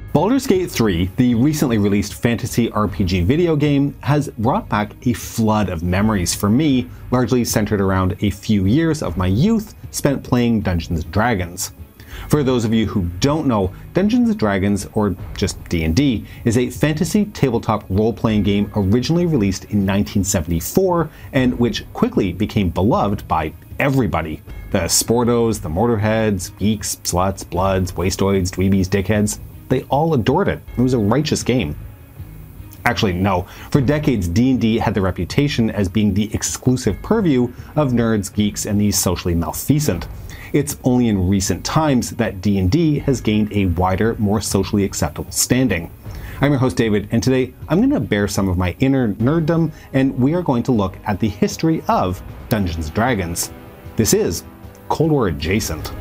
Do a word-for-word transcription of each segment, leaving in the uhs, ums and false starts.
Baldur's Gate three, the recently released fantasy R P G video game, has brought back a flood of memories for me, largely centered around a few years of my youth spent playing Dungeons and Dragons. For those of you who don't know, Dungeons and Dragons, or just D and D, is a fantasy tabletop role-playing game originally released in nineteen seventy-four and which quickly became beloved by everybody. The Sportos, the Motorheads, geeks, sluts, bloods, wastoids, dweebies, dickheads, they all adored it. It was a righteous game. Actually, no. For decades, D and D had the reputation as being the exclusive purview of nerds, geeks, and the socially malfeasant. It's only in recent times that D and D has gained a wider, more socially acceptable standing. I'm your host David, and today I'm going to bear some of my inner nerddom, and we are going to look at the history of Dungeons and Dragons. This is Cold War Adjacent.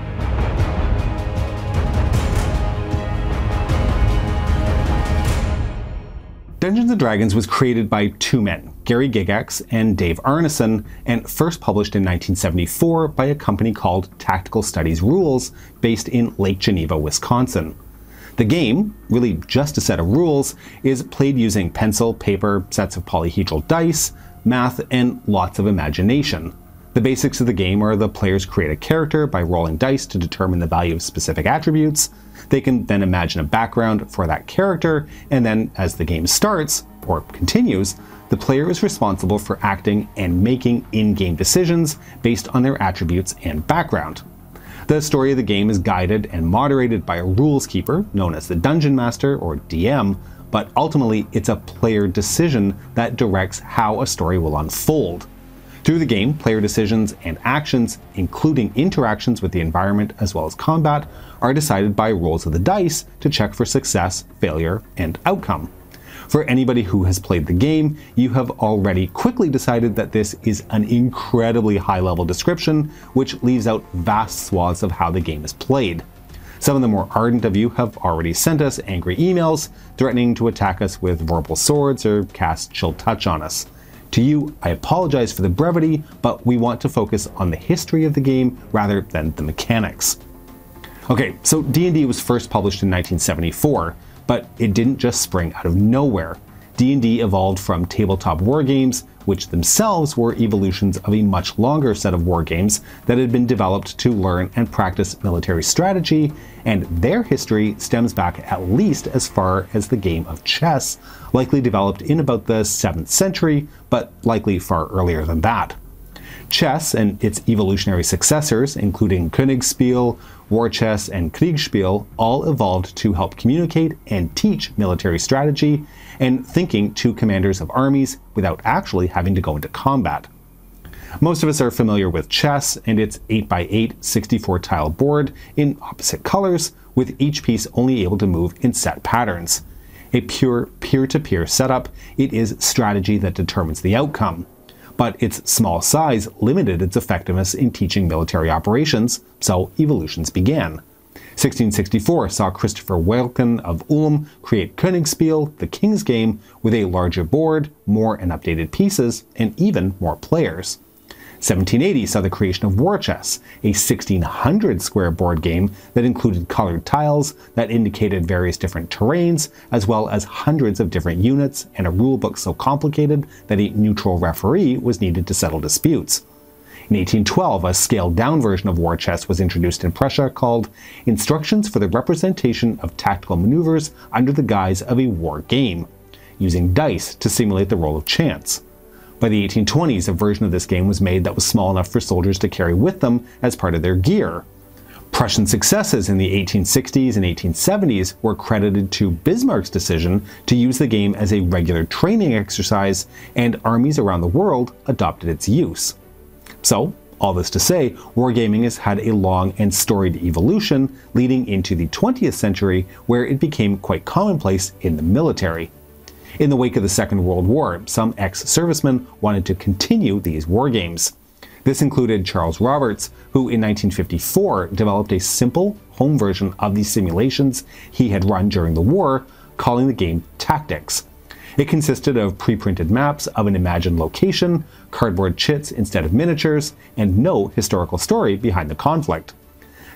Dungeons and Dragons was created by two men, Gary Gygax and Dave Arneson, and first published in nineteen seventy-four by a company called Tactical Studies Rules, based in Lake Geneva, Wisconsin. The game, really just a set of rules, is played using pencil, paper, sets of polyhedral dice, math, and lots of imagination. The basics of the game are the players create a character by rolling dice to determine the value of specific attributes. They can then imagine a background for that character, and then as the game starts, or continues, the player is responsible for acting and making in-game decisions based on their attributes and background. The story of the game is guided and moderated by a rules keeper, known as the Dungeon Master, or D M, but ultimately it's a player decision that directs how a story will unfold. Through the game, player decisions and actions, including interactions with the environment as well as combat, are decided by rolls of the dice to check for success, failure, and outcome. For anybody who has played the game, you have already quickly decided that this is an incredibly high-level description, which leaves out vast swaths of how the game is played. Some of the more ardent of you have already sent us angry emails, threatening to attack us with verbal swords or cast Chill Touch on us. To you, I apologize for the brevity, but we want to focus on the history of the game rather than the mechanics. Okay, so D and D was first published in nineteen seventy-four, but it didn't just spring out of nowhere. D and D evolved from tabletop wargames, which themselves were evolutions of a much longer set of wargames that had been developed to learn and practice military strategy, and their history stems back at least as far as the game of chess, likely developed in about the seventh century, but likely far earlier than that. Chess and its evolutionary successors, including Königsspiel, War Chess, and Kriegsspiel, all evolved to help communicate and teach military strategy and thinking to commanders of armies without actually having to go into combat. Most of us are familiar with chess and its eight by eight sixty-four tile board in opposite colors, with each piece only able to move in set patterns. A pure peer-to-peer setup, it is strategy that determines the outcome. But its small size limited its effectiveness in teaching military operations, so evolutions began. sixteen sixty-four saw Christopher Welkin of Ulm create Königsspiel, the King's Game, with a larger board, more and updated pieces, and even more players. seventeen eighty saw the creation of War Chess, a sixteen hundred square board game that included colored tiles that indicated various different terrains, as well as hundreds of different units and a rulebook so complicated that a neutral referee was needed to settle disputes. In eighteen twelve, a scaled-down version of War Chess was introduced in Prussia called Instructions for the Representation of Tactical Maneuvers under the Guise of a War Game, using dice to simulate the role of chance. By the eighteen twenties, a version of this game was made that was small enough for soldiers to carry with them as part of their gear. Prussian successes in the eighteen sixties and eighteen seventies were credited to Bismarck's decision to use the game as a regular training exercise, and armies around the world adopted its use. So, all this to say, wargaming has had a long and storied evolution leading into the twentieth century, where it became quite commonplace in the military. In the wake of the Second World War, some ex-servicemen wanted to continue these wargames. This included Charles Roberts, who in nineteen fifty-four developed a simple home version of these simulations he had run during the war, calling the game Tactics. It consisted of pre-printed maps of an imagined location, cardboard chits instead of miniatures, and no historical story behind the conflict.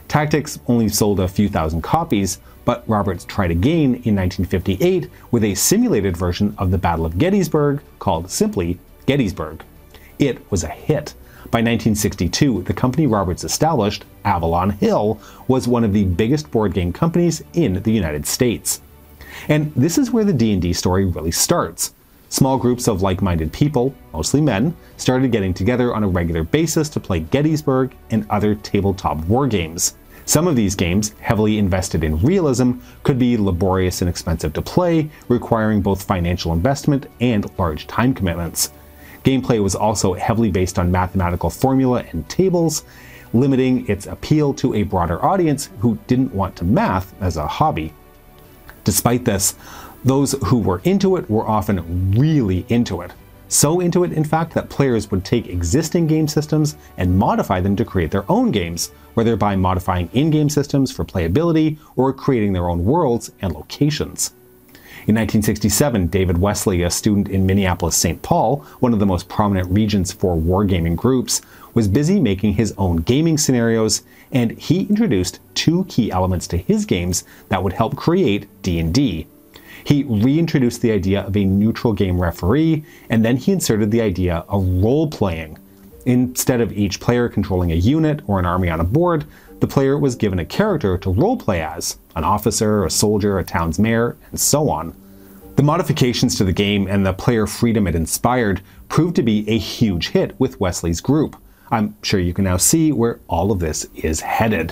Tactics only sold a few thousand copies, but Roberts tried again in nineteen fifty-eight with a simulated version of the Battle of Gettysburg called simply Gettysburg. It was a hit. By nineteen sixty-two, the company Roberts established, Avalon Hill, was one of the biggest board game companies in the United States. And this is where the D and D story really starts. Small groups of like-minded people, mostly men, started getting together on a regular basis to play Gettysburg and other tabletop war games. Some of these games, heavily invested in realism, could be laborious and expensive to play, requiring both financial investment and large time commitments. Gameplay was also heavily based on mathematical formula and tables, limiting its appeal to a broader audience who didn't want to math as a hobby. Despite this, those who were into it were often really into it. So into it, in fact, that players would take existing game systems and modify them to create their own games, whether by modifying in-game systems for playability or creating their own worlds and locations. In nineteen sixty-seven, David Wesley, a student in Minneapolis-Saint Paul, one of the most prominent regions for wargaming groups, was busy making his own gaming scenarios, and he introduced two key elements to his games that would help create D and D. He reintroduced the idea of a neutral game referee, and then he inserted the idea of role-playing. Instead of each player controlling a unit or an army on a board, the player was given a character to roleplay as, an officer, a soldier, a town's mayor, and so on. The modifications to the game and the player freedom it inspired proved to be a huge hit with Wesley's group. I'm sure you can now see where all of this is headed.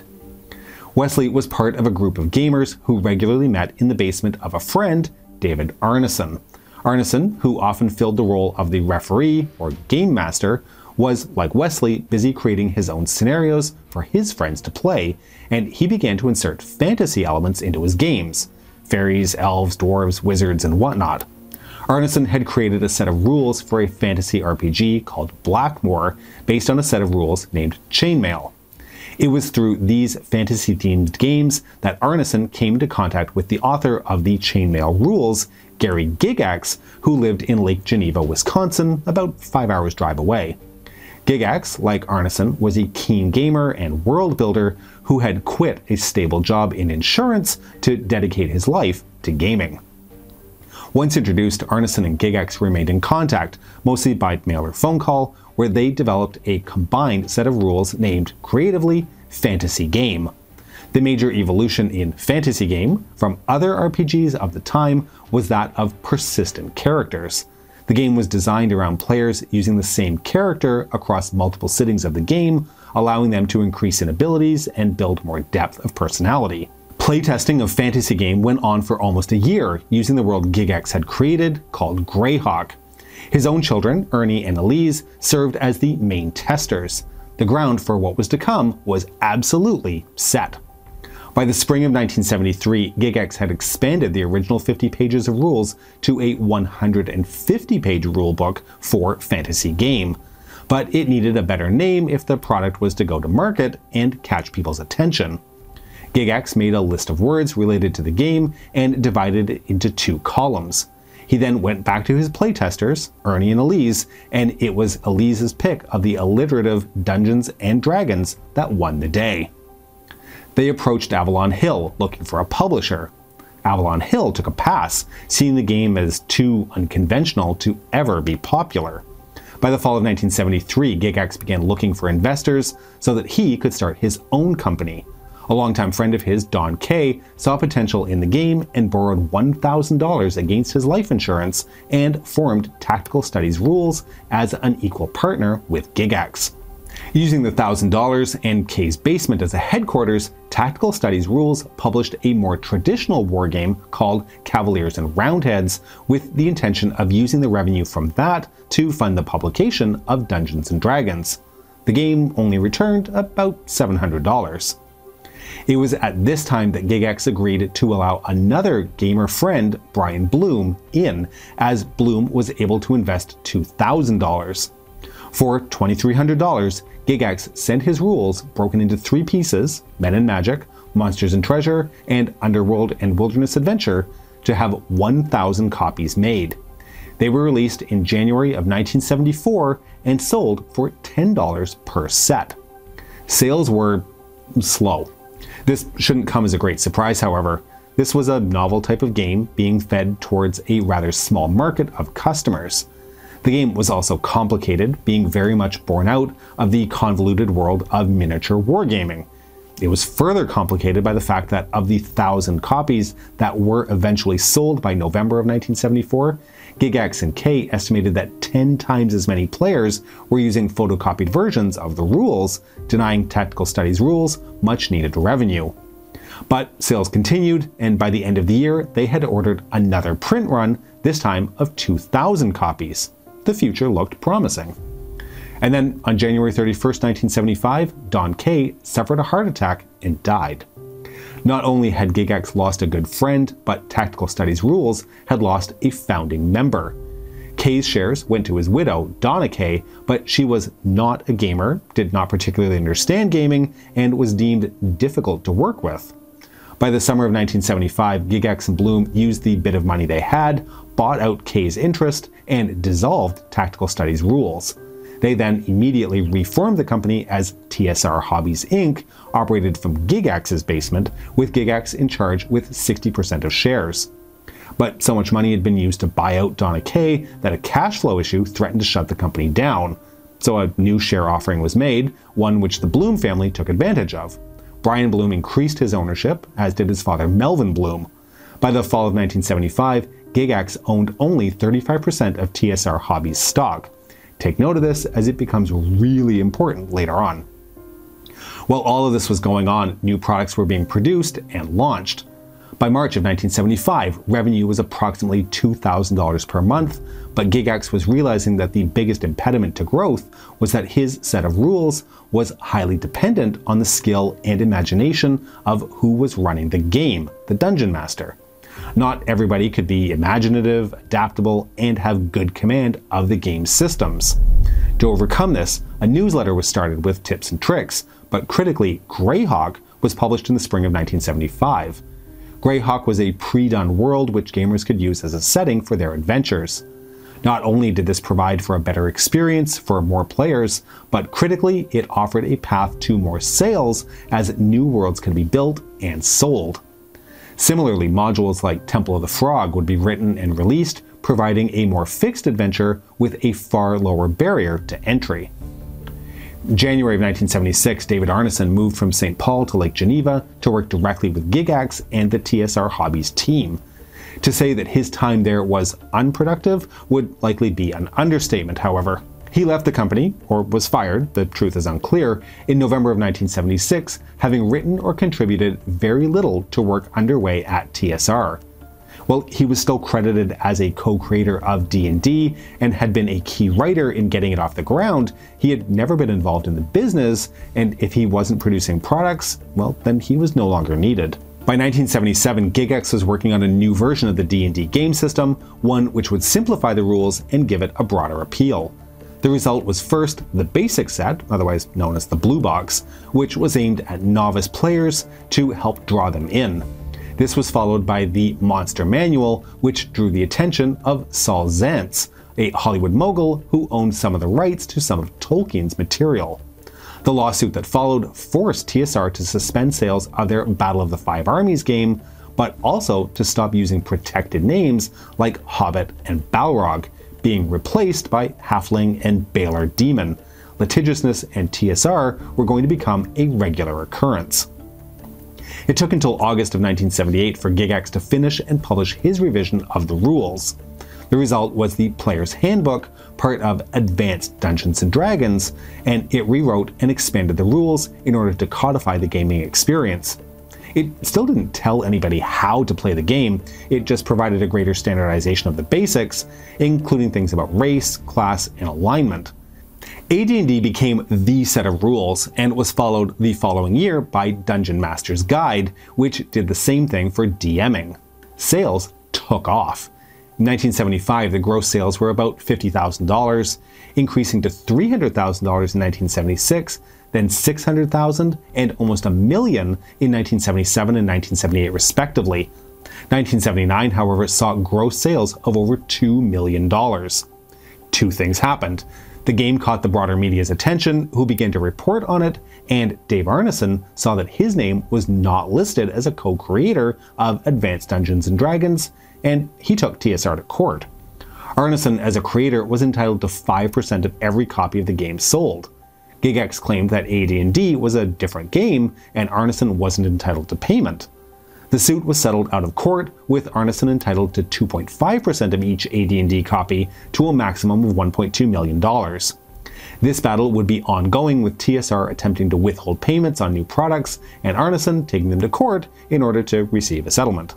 Wesley was part of a group of gamers who regularly met in the basement of a friend, David Arneson. Arneson, who often filled the role of the referee or game master, was, like Wesley, busy creating his own scenarios for his friends to play, and he began to insert fantasy elements into his games: fairies, elves, dwarves, wizards, and whatnot. Arneson had created a set of rules for a fantasy R P G called Blackmoor, based on a set of rules named Chainmail. It was through these fantasy-themed games that Arneson came into contact with the author of the Chainmail rules, Gary Gygax, who lived in Lake Geneva, Wisconsin, about five hours drive away. Gygax, like Arneson, was a keen gamer and world builder who had quit a stable job in insurance to dedicate his life to gaming. Once introduced, Arneson and Gygax remained in contact, mostly by mail or phone call, where they developed a combined set of rules named, creatively, Fantasy Game. The major evolution in Fantasy Game from other R P Gs of the time was that of persistent characters. The game was designed around players using the same character across multiple sittings of the game, allowing them to increase in abilities and build more depth of personality. Playtesting of Fantasy Game went on for almost a year, using the world Gygax had created, called Greyhawk. His own children, Ernie and Elise, served as the main testers. The ground for what was to come was absolutely set. By the spring of nineteen seventy-three, Gygax had expanded the original fifty pages of rules to a one hundred fifty page rulebook for Fantasy Game. But it needed a better name if the product was to go to market and catch people's attention. Gygax made a list of words related to the game and divided it into two columns. He then went back to his playtesters, Ernie and Elise, and it was Elise's pick of the alliterative Dungeons and Dragons that won the day. They approached Avalon Hill looking for a publisher. Avalon Hill took a pass, seeing the game as too unconventional to ever be popular. By the fall of nineteen seventy-three, Gygax began looking for investors so that he could start his own company. A longtime friend of his, Don Kay, saw potential in the game and borrowed one thousand dollars against his life insurance and formed Tactical Studies Rules as an equal partner with Gygax. Using the one thousand dollars and Kay's basement as a headquarters, Tactical Studies Rules published a more traditional wargame called Cavaliers and Roundheads, with the intention of using the revenue from that to fund the publication of Dungeons and Dragons. The game only returned about seven hundred dollars. It was at this time that Gygax agreed to allow another gamer friend, Brian Bloom, in, as Bloom was able to invest two thousand dollars. For two thousand three hundred dollars, Gygax sent his rules, broken into three pieces, Men and Magic, Monsters and Treasure, and Underworld and Wilderness Adventure, to have one thousand copies made. They were released in January of nineteen seventy-four and sold for ten dollars per set. Sales were slow. This shouldn't come as a great surprise, however. This was a novel type of game being fed towards a rather small market of customers. The game was also complicated, being very much born out of the convoluted world of miniature wargaming. It was further complicated by the fact that of the thousand copies that were eventually sold by November of nineteen seventy-four, Gigax and Kay estimated that ten times as many players were using photocopied versions of the rules, denying Tactical Studies rules much needed revenue. But sales continued, and by the end of the year, they had ordered another print run, this time of two thousand copies. The future looked promising. And then on January thirty-first, nineteen seventy-five, Don Kay suffered a heart attack and died. Not only had Gigax lost a good friend, but Tactical Studies Rules had lost a founding member. Kay's shares went to his widow, Donna Kay, but she was not a gamer, did not particularly understand gaming, and was deemed difficult to work with. By the summer of nineteen seventy-five, Gigax and Bloom used the bit of money they had, bought out Kay's interest, and dissolved Tactical Studies Rules. They then immediately reformed the company as T S R Hobbies Incorporated, operated from Gigax's basement, with Gigax in charge with sixty percent of shares. But so much money had been used to buy out Donna Kay that a cash flow issue threatened to shut the company down. So a new share offering was made, one which the Bloom family took advantage of. Brian Bloom increased his ownership, as did his father Melvin Bloom. By the fall of nineteen seventy-five, Gigax owned only thirty-five percent of T S R Hobbies stock. Take note of this, as it becomes really important later on. While all of this was going on, new products were being produced and launched. By March of nineteen seventy-five, revenue was approximately two thousand dollars per month, but Gigax was realizing that the biggest impediment to growth was that his set of rules was highly dependent on the skill and imagination of who was running the game, the Dungeon Master. Not everybody could be imaginative, adaptable, and have good command of the game's systems. To overcome this, a newsletter was started with tips and tricks, but critically, Greyhawk was published in the spring of nineteen seventy-five. Greyhawk was a pre-done world which gamers could use as a setting for their adventures. Not only did this provide for a better experience for more players, but critically, it offered a path to more sales as new worlds could be built and sold. Similarly, modules like Temple of the Frog would be written and released, providing a more fixed adventure with a far lower barrier to entry. In January of nineteen seventy-six, David Arneson moved from Saint Paul to Lake Geneva to work directly with Gigax and the T S R Hobbies team. To say that his time there was unproductive would likely be an understatement, however. He left the company, or was fired, the truth is unclear, in November of nineteen seventy-six, having written or contributed very little to work underway at T S R. Well, he was still credited as a co-creator of D and D and had been a key writer in getting it off the ground. He had never been involved in the business, and if he wasn't producing products, well, then he was no longer needed. By nineteen seventy-seven, Gigax was working on a new version of the D and D game system, one which would simplify the rules and give it a broader appeal. The result was first the basic set, otherwise known as the Blue Box, which was aimed at novice players to help draw them in. This was followed by the Monster Manual, which drew the attention of Saul Zaentz, a Hollywood mogul who owned some of the rights to some of Tolkien's material. The lawsuit that followed forced T S R to suspend sales of their Battle of the Five Armies game, but also to stop using protected names like Hobbit and Balrog, being replaced by Halfling and Baelor Demon. Litigiousness and T S R were going to become a regular occurrence. It took until August of nineteen seventy-eight for Gigax to finish and publish his revision of the rules. The result was the Player's Handbook, part of Advanced Dungeons and Dragons, and it rewrote and expanded the rules in order to codify the gaming experience. It still didn't tell anybody how to play the game, it just provided a greater standardization of the basics, including things about race, class, and alignment. A D and D became the set of rules, and was followed the following year by Dungeon Master's Guide, which did the same thing for DMing. Sales took off. In nineteen seventy-five, the gross sales were about fifty thousand dollars, increasing to three hundred thousand dollars in nineteen seventy-six, then six hundred thousand dollars and almost a million in nineteen seventy-seven and nineteen seventy-eight respectively. nineteen seventy-nine, however, saw gross sales of over two million dollars. Two things happened. The game caught the broader media's attention, who began to report on it, and Dave Arneson saw that his name was not listed as a co-creator of Advanced Dungeons and Dragons, and he took T S R to court. Arneson, as a creator, was entitled to five percent of every copy of the game sold. Gygax claimed that A D and D was a different game, and Arneson wasn't entitled to payment. The suit was settled out of court, with Arneson entitled to two point five percent of each A D and D copy to a maximum of one point two million dollars. This battle would be ongoing, with T S R attempting to withhold payments on new products, and Arneson taking them to court in order to receive a settlement.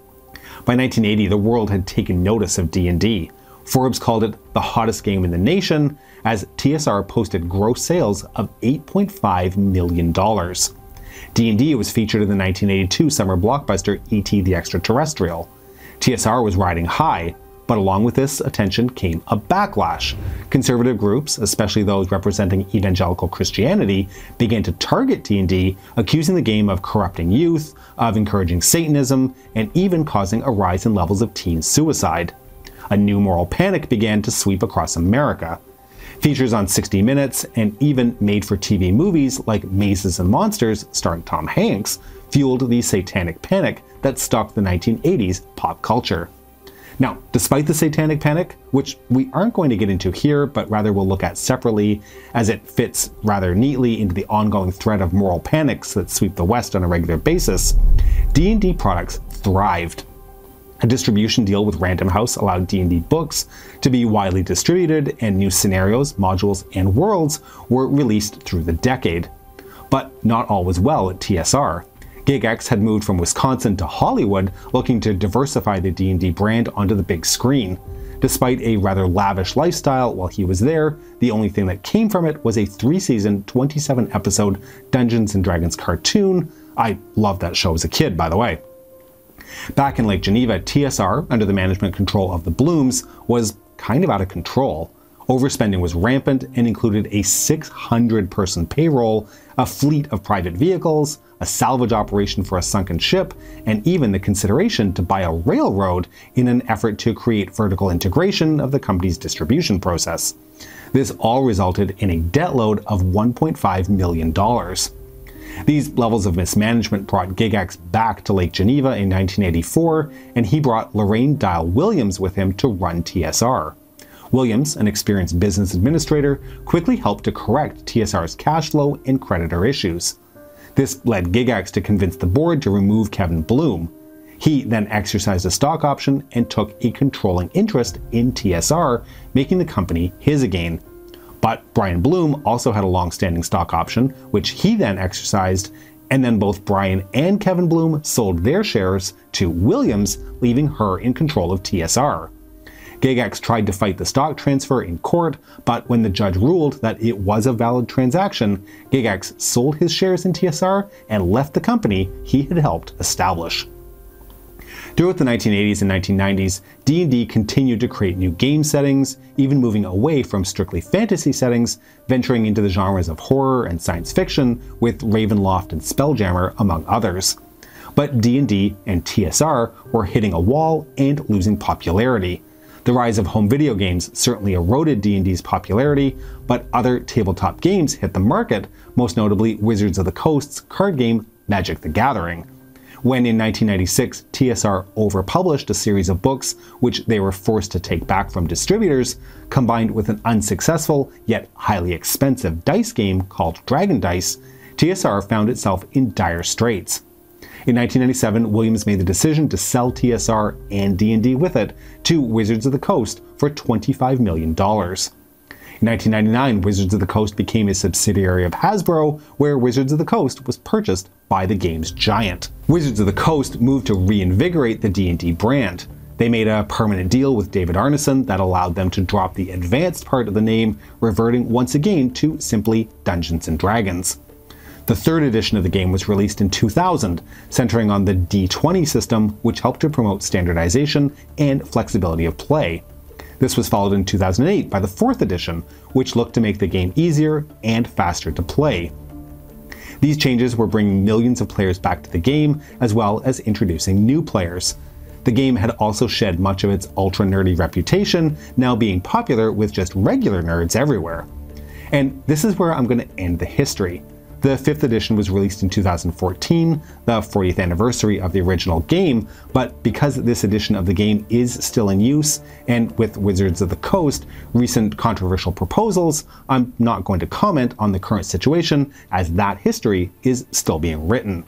By nineteen eighty, the world had taken notice of D and D. Forbes called it the hottest game in the nation, as T S R posted gross sales of eight point five million dollars. D and D was featured in the nineteen eighty-two summer blockbuster E T the Extraterrestrial. T S R was riding high, but along with this attention came a backlash. Conservative groups, especially those representing evangelical Christianity, began to target D and D, accusing the game of corrupting youth, of encouraging Satanism, and even causing a rise in levels of teen suicide. A new moral panic began to sweep across America. Features on sixty minutes and even made-for-T V movies like Mazes and Monsters, starring Tom Hanks, fueled the satanic panic that stalked the nineteen eighties pop culture. Now, despite the satanic panic, which we aren't going to get into here, but rather we'll look at separately as it fits rather neatly into the ongoing threat of moral panics that sweep the West on a regular basis, D and D products thrived. A distribution deal with Random House allowed D and D books to be widely distributed, and new scenarios, modules, and worlds were released through the decade. But not all was well at T S R. Gygax had moved from Wisconsin to Hollywood, looking to diversify the D and D brand onto the big screen. Despite a rather lavish lifestyle while he was there, the only thing that came from it was a three-season, twenty-seven episode Dungeons and Dragons cartoon. I loved that show as a kid, by the way. Back in Lake Geneva, T S R, under the management control of the Blooms, was kind of out of control. Overspending was rampant and included a six hundred person payroll, a fleet of private vehicles, a salvage operation for a sunken ship, and even the consideration to buy a railroad in an effort to create vertical integration of the company's distribution process. This all resulted in a debt load of one point five million dollars. These levels of mismanagement brought Gygax back to Lake Geneva in nineteen eighty-four, and he brought Lorraine Dial Williams with him to run T S R. Williams, an experienced business administrator, quickly helped to correct T S R's cash flow and creditor issues. This led Gygax to convince the board to remove Kevin Bloom. He then exercised a stock option and took a controlling interest in T S R, making the company his again. But Brian Bloom also had a long-standing stock option, which he then exercised, and then both Brian and Kevin Bloom sold their shares to Williams, leaving her in control of T S R. Gygax tried to fight the stock transfer in court, but when the judge ruled that it was a valid transaction, Gygax sold his shares in T S R and left the company he had helped establish. Throughout the nineteen eighties and nineteen nineties, D and D continued to create new game settings, even moving away from strictly fantasy settings, venturing into the genres of horror and science fiction with Ravenloft and Spelljammer, among others. But D and D and T S R were hitting a wall and losing popularity. The rise of home video games certainly eroded D and D's popularity, but other tabletop games hit the market, most notably Wizards of the Coast's card game Magic the Gathering. When in nineteen ninety-six, T S R overpublished a series of books which they were forced to take back from distributors, combined with an unsuccessful yet highly expensive dice game called Dragon Dice, T S R found itself in dire straits. In nineteen ninety-seven, Williams made the decision to sell T S R and D and D with it to Wizards of the Coast for twenty-five million dollars. In nineteen ninety-nine, Wizards of the Coast became a subsidiary of Hasbro, where Wizards of the Coast was purchased by the games giant. Wizards of the Coast moved to reinvigorate the D and D brand. They made a permanent deal with David Arneson that allowed them to drop the advanced part of the name, reverting once again to simply Dungeons and Dragons. The third edition of the game was released in two thousand, centering on the D twenty system, which helped to promote standardization and flexibility of play. This was followed in two thousand eight by the fourth edition, which looked to make the game easier and faster to play. These changes were bringing millions of players back to the game, as well as introducing new players. The game had also shed much of its ultra-nerdy reputation, now being popular with just regular nerds everywhere. And this is where I'm going to end the history. The fifth edition was released in two thousand fourteen, the fortieth anniversary of the original game, but because this edition of the game is still in use, and with Wizards of the Coast recent controversial proposals, I'm not going to comment on the current situation, as that history is still being written.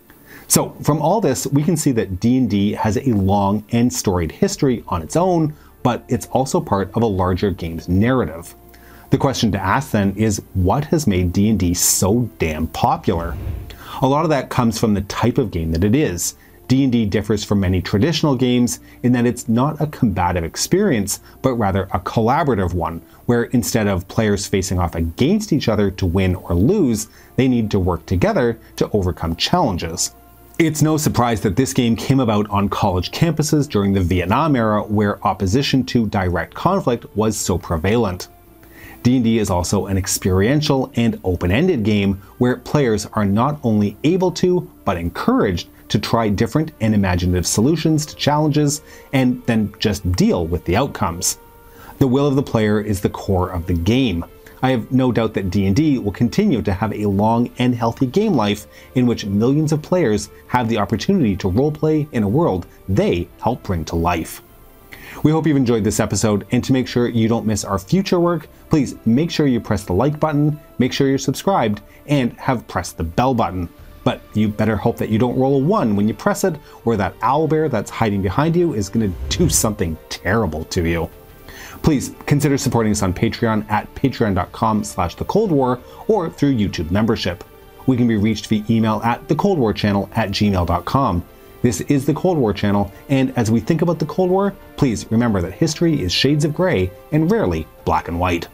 So from all this, we can see that D and D has a long and storied history on its own, but it's also part of a larger game's narrative. The question to ask then is, what has made D and D so damn popular? A lot of that comes from the type of game that it is. D and D differs from many traditional games in that it's not a combative experience, but rather a collaborative one, where instead of players facing off against each other to win or lose, they need to work together to overcome challenges. It's no surprise that this game came about on college campuses during the Vietnam era, where opposition to direct conflict was so prevalent. D and D is also an experiential and open-ended game where players are not only able to, but encouraged to try different and imaginative solutions to challenges, and then just deal with the outcomes. The will of the player is the core of the game. I have no doubt that D and D will continue to have a long and healthy game life in which millions of players have the opportunity to roleplay in a world they help bring to life. We hope you've enjoyed this episode, and to make sure you don't miss our future work, please make sure you press the like button, make sure you're subscribed, and have pressed the bell button. But you better hope that you don't roll a one when you press it, or that owlbear that's hiding behind you is going to do something terrible to you. Please consider supporting us on Patreon at patreon.com slash the Cold War or through YouTube membership. We can be reached via email at the cold war channel at gmail dot com. This is the Cold War channel, and as we think about the Cold War, please remember that history is shades of gray and rarely black and white.